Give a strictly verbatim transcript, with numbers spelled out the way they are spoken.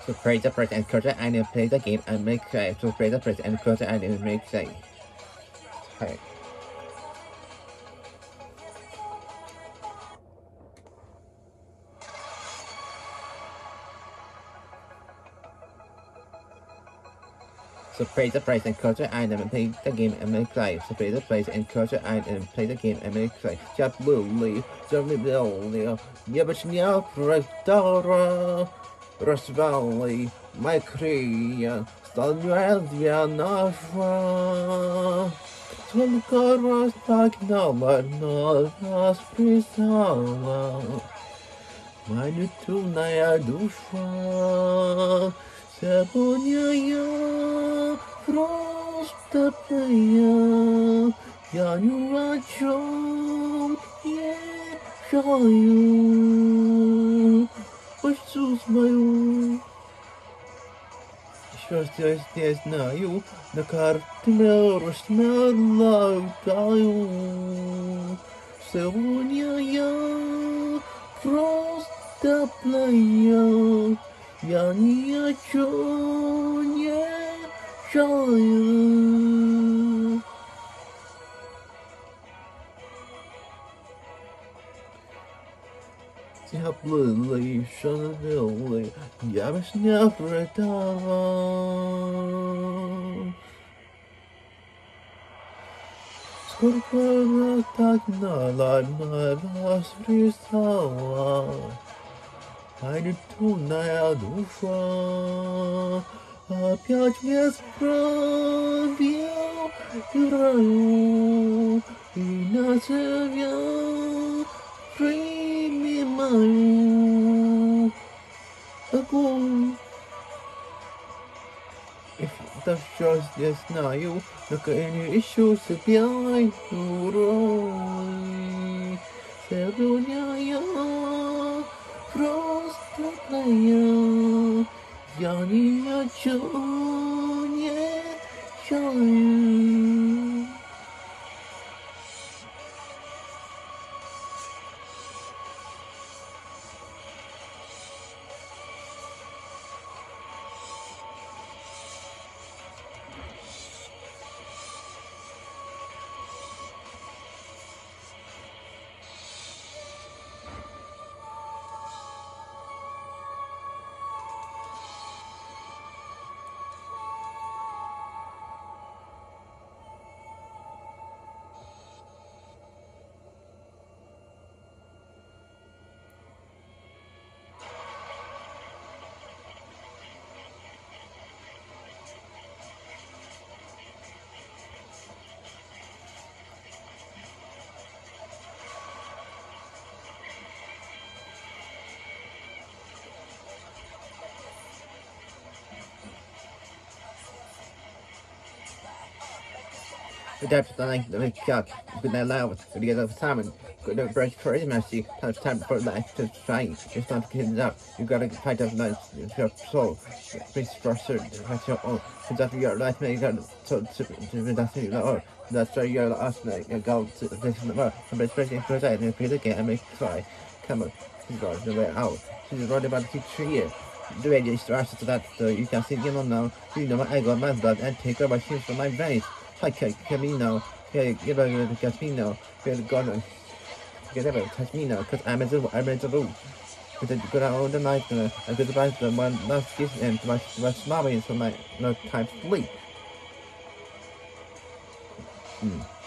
So praise the person and culture and play the game and make safe. So praise the person and culture and make safe. Hi. So praise the place and culture item and play the game and make life. So praise the place and culture item and play the game and make life. Just bully, just bully. Yeah, but now for Dora, Rush Valley, my Korea, Stone Razzia, Nashra. Some God was talking about not us, Priscilla. My new tune, I do from. Sebunia Frosta Playa Yanuracho Ye Shayu What's my Just as there's now you the cartel smell like you Sebunia Frosta Playa Yani Chonya Shaya Tably Shanabili Yavish Nevrata Scorpio Takna like my last freestyle. I do tonight, do far. Опять без правил играю и на тебя принимаю огонь. If that's just не знаю, только я не ищу себя урой. Сегодня я просто плыву, я ни о чем не жалею. That's the like the shock. Good night loud. Good to get over time. Good to brush for his mercy. Time time for life to try. It's not to get it up. You gotta fight up life. Your soul. Please trust it. That's your own. Because after your life, man, you gotta so to that's your own. That's why you're last night. You go to this in the world. I'm especially for that. And play the game and make try. Come on. She's got the way out. She's running about to keep three years. The radio starts to that so you can see him on now. You know my ego, my blood, and take over shoes from my veins. Hi, Camino. Yeah, get over the casino. Get God. Get over touch me now, cause I'm a zoo. I'm a zoo. With a good old night, uh, I could buy the one last kiss and my my smiling so my no time to sleep. Hmm.